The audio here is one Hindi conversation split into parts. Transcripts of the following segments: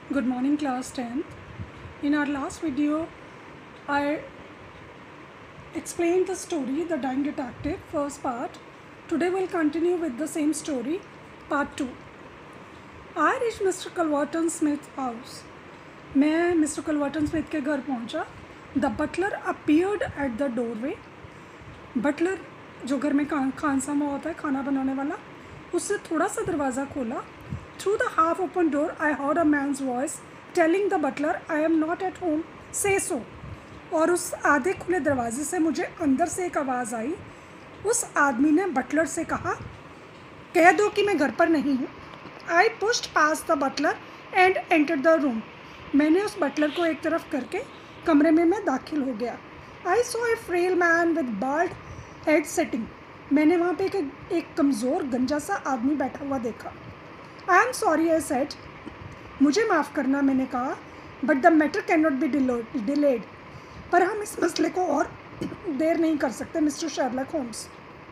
Good morning, class 10th. In our last video, I explained the story, The Dying Detective, first part. Today we'll continue with the same story, part 2. I reached Mr. Culverton Smith's house. मैं मिस्टर कलवर्टन स्मिथ के घर पहुंचा. The butler appeared at the doorway. Butler जो घर में खानसामा होता है, खाना बनाने वाला, उससे थोड़ा सा दरवाज़ा खोला. Through the half open door I heard a man's voice telling the butler I am not at home, say so. और उस आधे खुले दरवाजे से मुझे अंदर से एक आवाज़ आई. उस आदमी ने बटलर से कहा, कह दो कि मैं घर पर नहीं हूँ. I pushed past the butler and enter the room. मैंने उस बटलर को एक तरफ करके कमरे में मैं दाखिल हो गया. I saw a frail man with bald head setting. मैंने वहाँ पे एक कमज़ोर गंजा सा आदमी बैठा हुआ देखा. I am sorry I said. मुझे माफ़ करना, मैंने कहा. But the matter can not be delayed. पर हम इस मसले को और देर नहीं कर सकते mister Sherlock Holmes.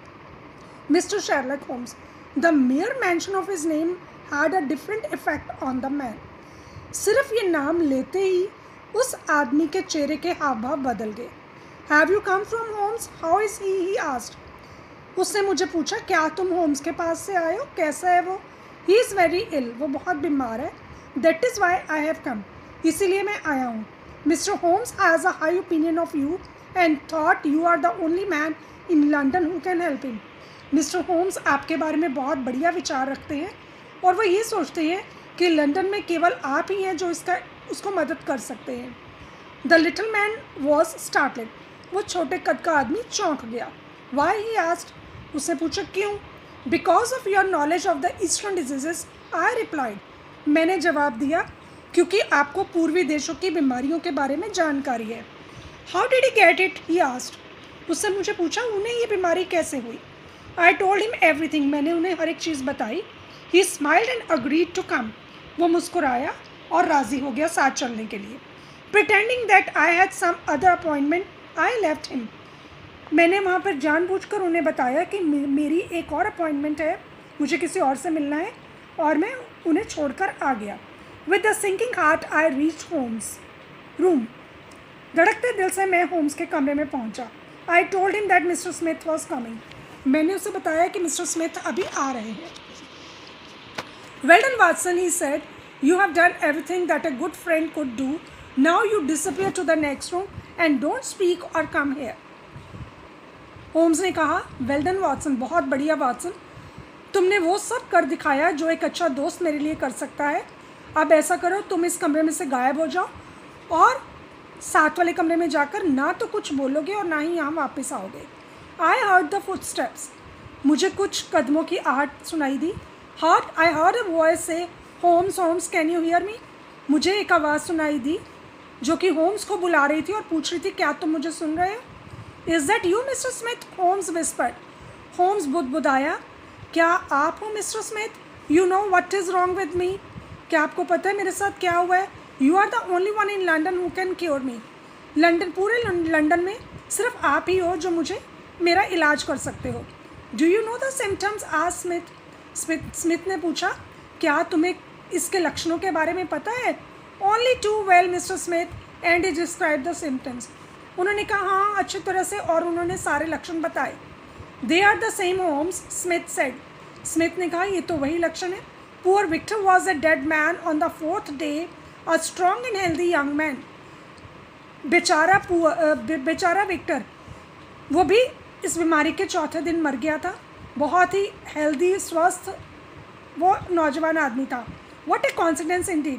Mister Sherlock Holmes. The mere mention of his name had a different effect on the man. सिर्फ ये नाम लेते ही उस आदमी के चेहरे के हाव भाव बदल गए. Have you come from Holmes, how is he asked. उसने मुझे पूछा, क्या तुम होम्स के पास से आए हो, कैसा है वो. ही इज़ वेरी इल, वो बहुत बीमार है. That is why I have come, इसीलिए मैं आया हूँ. Mister Holmes has a high opinion of you and thought you are the only man in London who can help him. Mister Holmes आपके बारे में बहुत बढ़िया विचार रखते हैं और वो ये सोचते हैं कि लंदन में केवल आप ही हैं जो उसको मदद कर सकते हैं. The little man was startled. वो छोटे कद का आदमी चौंक गया. Why he asked. उसने पूछा, क्यों. Because of your knowledge of the eastern diseases, I replied. मैंने जवाब दिया, क्योंकि आपको पूर्वी देशों की बीमारियों के बारे में जानकारी है. How did he get it, he asked. उसने मुझे पूछा, उन्हें ये बीमारी कैसे हुई. I told him everything. मैंने उन्हें हर एक चीज़ बताई. He smiled and agreed to come. वो मुस्कुराया और राज़ी हो गया साथ चलने के लिए. Pretending that I had some other appointment, I left him. मैंने वहाँ पर जानबूझकर उन्हें बताया कि मेरी एक और अपॉइंटमेंट है, मुझे किसी और से मिलना है, और मैं उन्हें छोड़कर आ गया. With the sinking heart I reach Holmes room. धड़कते दिल से मैं होम्स के कमरे में पहुँचा. I told him that mister Smith was coming. मैंने उसे बताया कि मिस्टर स्मिथ अभी आ रहे हैं. Well done, Watson, he said. You have done everything that a good friend could do. Now you disappear to the next room and don't speak or come here. Holmes ने कहा, वेल डन वाटसन, बहुत बढ़िया वाटसन, तुमने वो सब कर दिखाया जो एक अच्छा दोस्त मेरे लिए कर सकता है. अब ऐसा करो, तुम इस कमरे में से गायब हो जाओ और साथ वाले कमरे में जाकर ना तो कुछ बोलोगे और ना ही यहाँ वापस आओगे. I heard the footsteps. मुझे कुछ कदमों की आहट सुनाई दी. I heard a voice say, Holmes, Holmes, can you hear me? मुझे एक आवाज़ सुनाई दी जो कि होम्स को बुला रही थी और पूछ रही थी, क्या तुम मुझे सुन रहे हो. Is that you, Mr. Smith? Holmes whispered. Holmes बुदबुदाया, क्या आप हो mister Smith. You know what is wrong with me? क्या आपको पता है मेरे साथ क्या हुआ है. You are the only one in London who can cure me. पूरे लंदन में सिर्फ आप ही हो जो मुझे मेरा इलाज कर सकते हो. Do you know the symptoms? asked Smith. Smith ने पूछा, क्या तुम्हें इसके लक्षणों के बारे में पता है. Only too well mister Smith, and he describe the symptoms. उन्होंने कहा, हाँ अच्छी तरह से, और उन्होंने सारे लक्षण बताए. They are the same Holmes, Smith said. Smith ने कहा, ये तो वही लक्षण है. Poor Victor was a dead man on the 4th day, a strong and healthy young man. बेचारा विक्टर, वो भी इस बीमारी के चौथे दिन मर गया था. बहुत ही हेल्दी, स्वस्थ वो नौजवान आदमी था. What a coincidence indeed.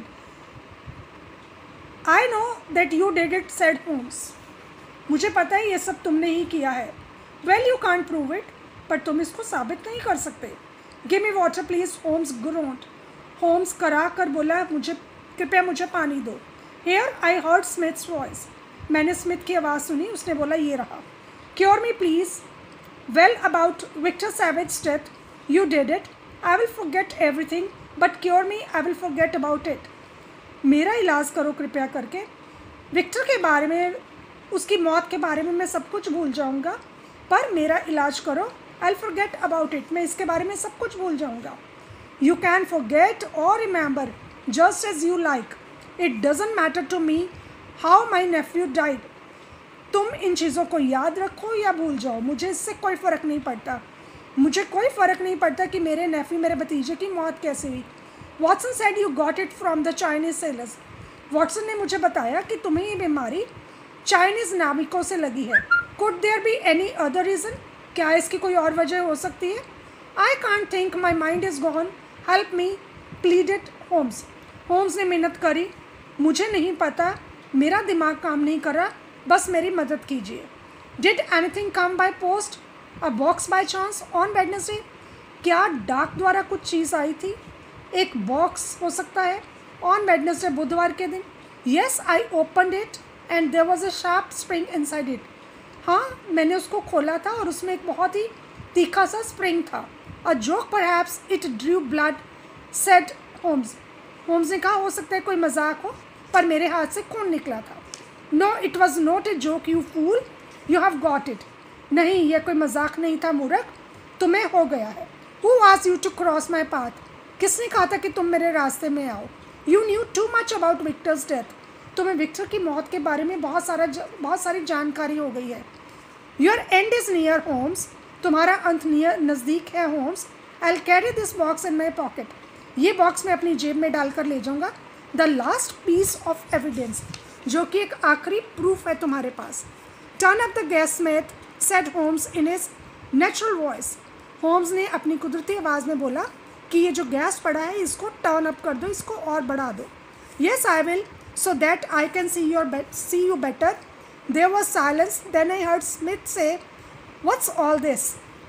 I know that you did it, said Holmes. मुझे पता है ये सब तुमने ही किया है. Well you can't prove it, पर तुम इसको साबित नहीं कर सकते. Give me water please, Holmes groaned. Holmes करा कर बोला, कृपया मुझे पानी दो. Here I heard Smith's voice. मैंने स्मिथ की आवाज़ सुनी. उसने बोला, ये रहा. Cure me please. Well, about Victor Savage's death, you did it. I will forget everything, but cure me, I will forget about it. मेरा इलाज करो कृपया करके. विक्टर के बारे में, उसकी मौत के बारे में मैं सब कुछ भूल जाऊंगा, पर मेरा इलाज करो. I'll forget about it. मैं इसके बारे में सब कुछ भूल जाऊंगा. You can forget or remember just as you like. It doesn't matter to me how my nephew died. तुम इन चीज़ों को याद रखो या भूल जाओ, मुझे इससे कोई फ़र्क नहीं पड़ता। मुझे कोई फ़र्क नहीं पड़ता कि मेरे नेफ्यू, मेरे भतीजे की मौत कैसे हुई। Watson said you got it from the Chinese sailors. Watson ने मुझे बताया कि तुम्हें ये बीमारी चाइनीज़ नाविकों से लगी है। Could there be any other reason? क्या इसकी कोई और वजह हो सकती है? I can't think, my mind is gone, help me, pleaded Holmes. Holmes ने मिन्नत करी, मुझे नहीं पता, मेरा दिमाग काम नहीं कर रहा, बस मेरी मदद कीजिए। Did anything come by post, a box by chance on Wednesday? क्या डाक द्वारा कुछ चीज़ आई थी? एक बॉक्स हो सकता है ऑन वेडनेसडे, बुधवार के दिन। Yes, I opened it and there was a sharp spring inside it. हाँ, मैंने उसको खोला था और उसमें एक बहुत ही तीखा सा स्प्रिंग था। A joke perhaps it drew blood, said Holmes. Holmes ने कहा, हो सकता है कोई मजाक हो, पर मेरे हाथ से खून निकला था। No, it was not a joke you fool, you have got it. नहीं, यह कोई मजाक नहीं था मूर्ख, तुम्हें हो गया है। Who asked you to cross my path? किसने कहा था कि तुम मेरे रास्ते में आओ? You knew too much about Victor's death. तुम्हें विक्टर की मौत के बारे में बहुत सारी जानकारी हो गई है। Your end is near Holmes, तुम्हारा अंत नज़दीक है Holmes. I will carry this box in my pocket, ये बॉक्स मैं अपनी जेब में डालकर ले जाऊँगा। The last piece of evidence, जो कि एक आखिरी प्रूफ है तुम्हारे पास। Turn up the gas Smith, said Holmes in his natural voice. Holmes ने अपनी कुदरती आवाज़ में बोला कि ये जो गैस पड़ा है इसको टर्न अप कर दो, इसको और बढ़ा दो। Yes I will, so that I can see you better. There was silence. Then I heard Smith say, "What's all this?"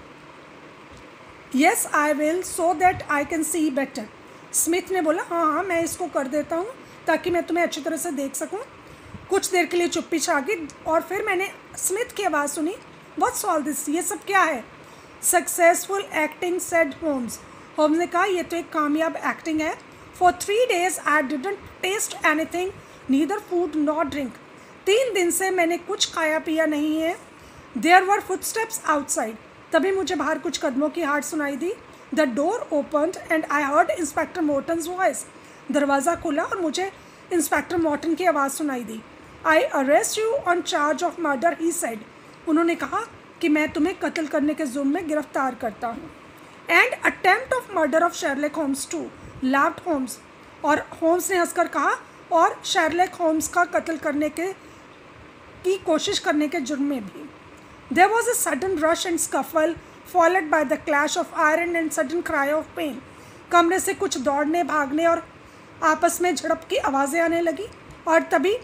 Yes, I will, so that I can see better. Smith ने बोला, हाँ, मैं इसको कर देता हूँ ताकि मैं तुम्हें अच्छी तरह से देख सकूँ। कुछ देर के लिए चुप्पी छा गई और फिर मैंने स्मिथ की आवाज़ सुनी, What's all this? ये सब क्या है? Successful acting, said Holmes. Holmes ने कहा, यह तो एक कामयाब एक्टिंग है। For 3 days I didn't taste anything, neither food nor drink. 3 दिन से मैंने कुछ खाया पिया नहीं है। There were footsteps outside. तभी मुझे बाहर कुछ कदमों की आहट सुनाई दी। The door opened and I heard Inspector Morton's voice. दरवाज़ा खुला और मुझे इंस्पेक्टर मॉर्टन की आवाज़ सुनाई दी। I arrest you on charge of murder, he said. उन्होंने कहा कि मैं तुम्हें कत्ल करने के जुर्म में गिरफ्तार करता हूँ। And attempt of murder of Sherlock Holmes too, laughed Holmes. और होम्स ने हंसकर कहा, और शेरलॉक होम्स का कत्ल करने की कोशिश करने के जुर्म में भी। There was a sudden rush and scuffle, followed by the clash of iron and sudden cry of pain. कमरे से कुछ दौड़ने, भागने और आपस में झड़प की आवाज़ें आने लगी और तभी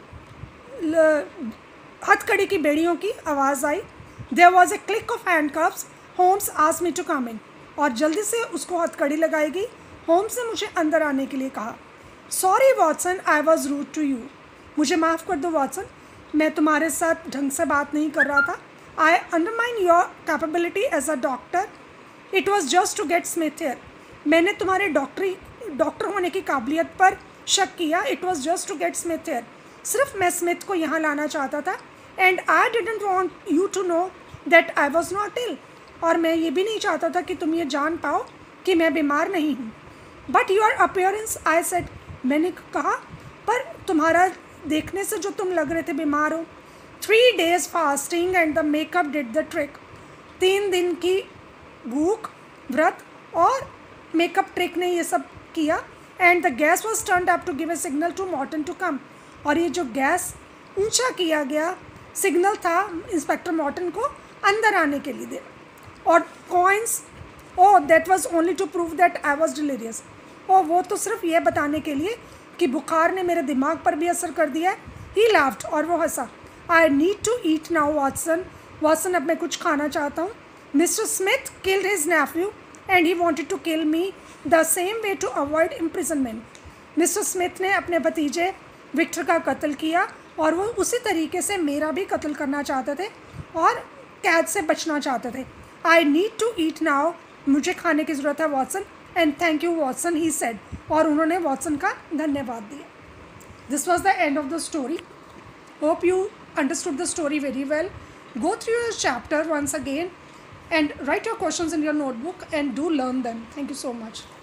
हथकड़ी की बेड़ियों की आवाज़ आई। There was a click of handcuffs. Holmes asked me to come in. और जल्दी से उसको हथकड़ी लगाई गई। होम्स ने मुझे अंदर आने के लिए कहा। Sorry Watson, I was rude to you. मुझे माफ़ कर दो वॉटसन, मैं तुम्हारे साथ ढंग से बात नहीं कर रहा था। I undermine your capability as a doctor. It was just to get Smith here. मैंने तुम्हारे डॉक्टर होने की काबिलियत पर शक किया। It was just to get Smith here. सिर्फ मैं स्मिथ को यहाँ लाना चाहता था। And I didn't want you to know that I was not ill. और मैं ये भी नहीं चाहता था कि तुम ये जान पाओ कि मैं बीमार नहीं हूँ। But your appearance, I said, मैंने कहा, पर तुम्हारा देखने से जो तुम लग रहे थे बीमार हो। 3 days fasting and the makeup did the trick. 3 दिन की भूख, व्रत और मेकअप ट्रिक ने ये सब किया। And the gas was turned up to give a signal to Morton to come. और ये जो गैस ऊंचा किया गया सिग्नल था इंस्पेक्टर मॉर्टन को अंदर आने के लिए। और coins, oh that was only to prove that I was delirious. और वो तो सिर्फ ये बताने के लिए कि बुखार ने मेरे दिमाग पर भी असर कर दिया है। ही लाफ्ड, और वो हंसा। I need to eat now Watson. Watson, अब मैं कुछ खाना चाहता हूँ। Mister Smith killed his nephew and he wanted to kill me the same way to avoid imprisonment. Mister Smith ने अपने भतीजे विक्टर का कत्ल किया और वो उसी तरीके से मेरा भी कत्ल करना चाहते थे और कैद से बचना चाहते थे। I need to eat now, मुझे खाने की ज़रूरत है Watson. And thank you Watson, he said. और उन्होंने वॉटसन का धन्यवाद दिया। This was the end of the story. Hope you understood the story very well. Go through your chapter once again and write your questions in your notebook and do learn them. Thank you so much.